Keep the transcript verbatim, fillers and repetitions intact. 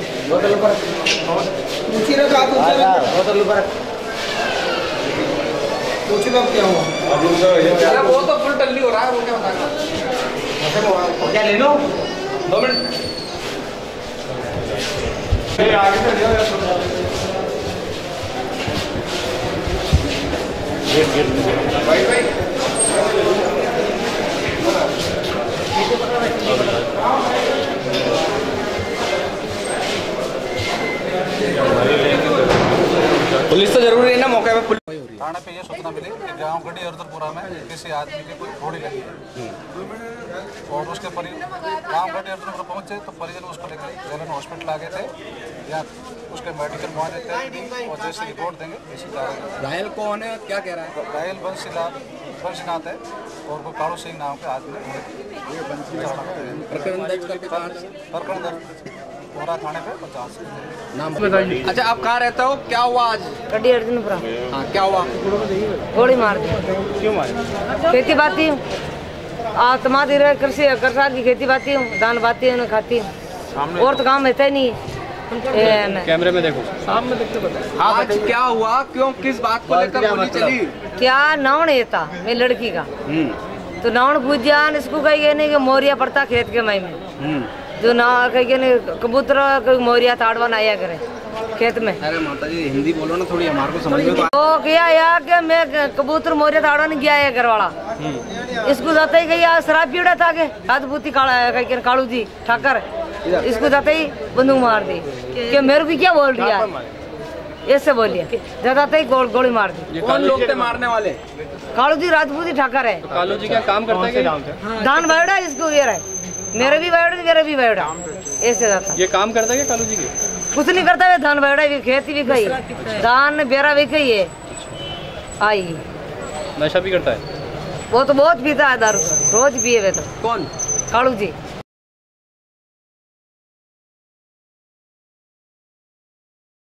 बोतल ऊपर ऊंची रख, हाथ ऊंचा रख, बोतल ऊपर पूछ लो क्या हुआ। अरे वो तो फुल टल्ली हो रहा है, वो क्या बताएगा। क्या ले लो दो मिनट। ये आगे से लियो भाई भाई पुलिस तो जरूरी है ना मौके पे। थाने पे ये सूचना मिली कि गांव गढ़ी अर्दरपुरा में किसी आदमी की कोई गोली लगी है और उसके परिजन गांव गढ़ी अर्दरपुरा पहुंचे तो परिजन उसको लेकर जेलन हॉस्पिटल आ गए थे। या उसके मेडिकल मुआयने थे और जैसे रिपोर्ट देंगे इसी तरह। घायल कौन है, क्या कह रहा है? घायल बंसीलाल बंसीनाथ है और वो कालू सिंह नाम के आदमी। प्रकरण दर्ज करके प्रकरण दर्ज पूरा थाने पे पचास नाम बताइए। अच्छा, आप कहाँ रहते हो? क्या हुआ आज? गड्डी अर्जुनपुरा। हाँ, क्या हुआ? गोली मार दी। क्यों मारे? खेती बाती हूँ, आत्मा धीरे कृषि करसा की खेती बाती हूँ, दान बाती हूँ, खाती हूँ और तो काम होता ही नहीं। कैमरे में देखो, सामने देखते बताओ। आज क्या हुआ, क्यों, किस बात को लेकर गोली चली? क्या नाउन ये था मेरी लड़की का, तो नाउन पूछ जान इसको कही नहीं कि मोरिया पड़ता खेत के मई में, जो ना कहीं कबूतर मोरिया ताड़वन आया करे खेत में। अरे माता जी हिंदी बोलो ना थोड़ी, हमारे को समझ में तो। तो क्या यार कि मैं कबूतर मोरिया ताड़वन गया है घर वाला, इसको जाते ही कहीं शराब पीड़ा था के राजपूती कहीं कालू जी ठाकर, इसको जाते ही बंदूक मार दी कि मेरे को क्या बोल रही है, ऐसे बोलिए जाते ही गोल गोली मार दी। कौन लोग थे मारने वाले? कालू जी राजपूती ठाकर है। तो कालू जी क्या काम करते हैं? धान बैठा इसको ये रहा, मेरे भी बैठ मेरे भी बैठा, ऐसे जाता। ये काम करता है कालू जी के? कुछ नहीं करता है, धान बैठा भी, खेती भी खाई, धान बेरा भी खाई है। आई नशा भी करता है? वो तो बहुत पीता है दारू, रोज पिए वे तो। कौन? कालू जी।